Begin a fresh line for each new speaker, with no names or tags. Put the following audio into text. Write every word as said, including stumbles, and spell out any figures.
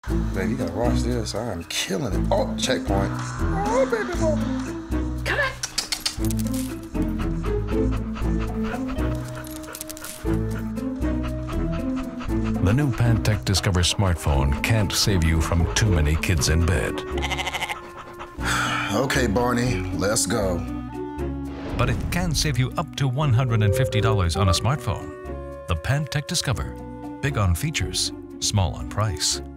Baby, you gotta watch this. I am killing it. Oh, checkpoint. Oh, baby boy.
Come on.
The new Pantech Discover smartphone can't save you from too many kids in bed.
Okay, Barney, let's go.
But it can save you up to one hundred fifty dollars on a smartphone. The Pantech Discover. Big on features, small on price.